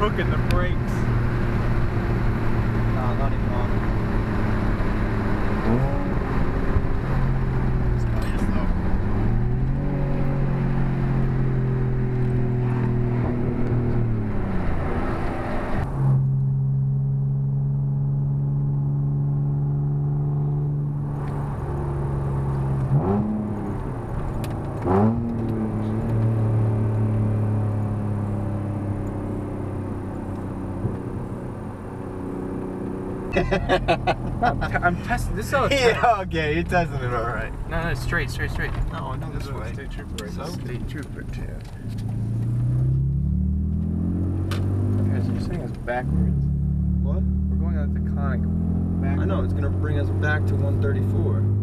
choking the brakes. Nah, not even on. I'm testing this out. Yeah, okay, you're testing it all right. No, straight. No, no, this way. State trooper. So? State trooper too. Guys, you're saying it's backwards. What? We're going out the Conic backwards. I know, it's gonna bring us back to 134.